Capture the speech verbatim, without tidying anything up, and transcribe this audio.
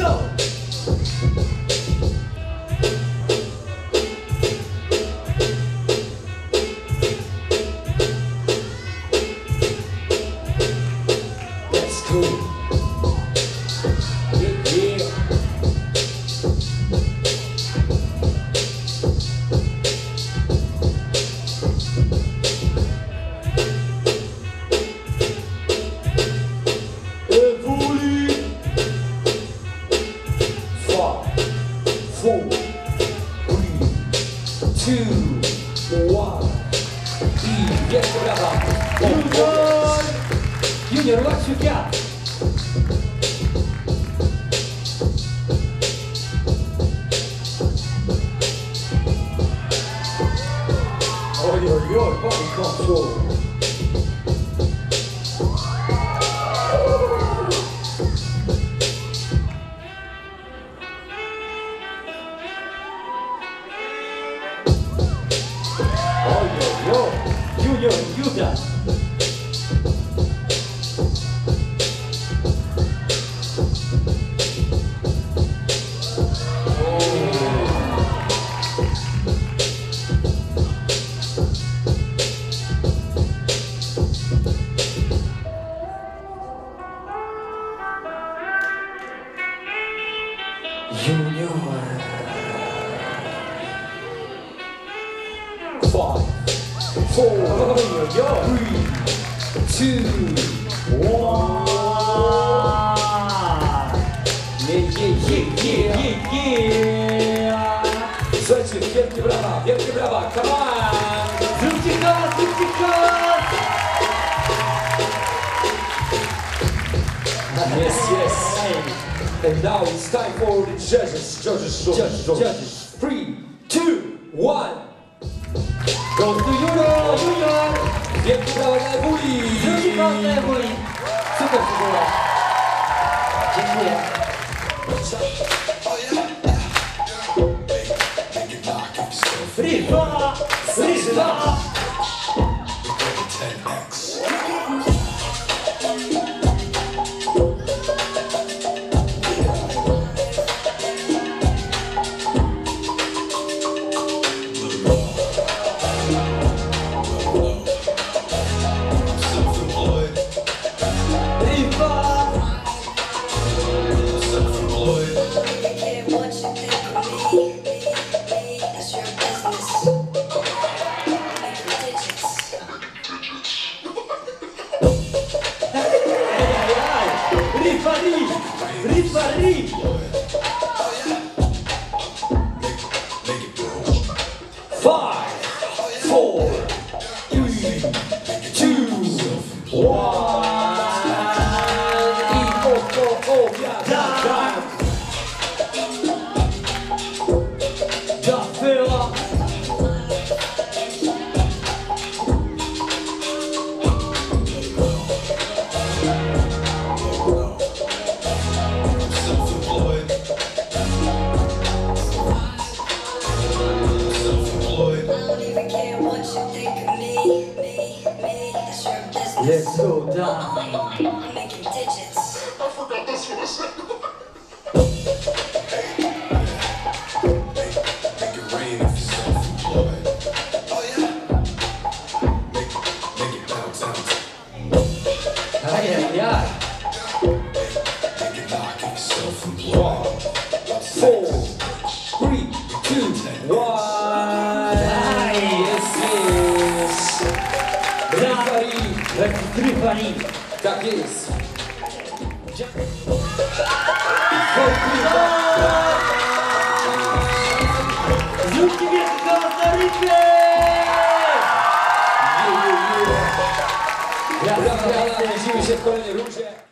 go! That's cool. Yeah, yeah. Four, three, two, one. I wielkie brawa. Junior! Junior, what you got? Oj, oj, oj, body control. Oj, oj, oj. Junior, you got. Junior. Five, four, three, two, one. Yeah, yeah, yeah, yeah, yeah. Słuchajcie, wielkie brawa, wielkie brawa, come on! Zróbcie hałas, zróbcie hałas! Yes, yes. And now it's time for the judges. Judges, judges, judges. Judges. Three, two, one. Goes to Junior, Junior! Wielkie brawa dla Ewuli. Zróbcie hałas dla Ewuli. Super to było. Dziękuję. Rifa! Rifa! Rifari! Rifari! Five, four, three, two, one. I oto obiada. Dafyła! Let's go down. I'm making digits. I forgot this for a second. Make it rain if you're self-employed. Oh yeah. Make, make it bounce out. Ajajaj! Make it knock if you're self-employed. Four, three, two, one. Yes, yes. Rifari. Rifari! Tak jest. Zróbcie wielki hałas dla Rify! Brawa, widzimy się w kolejnej rundzie.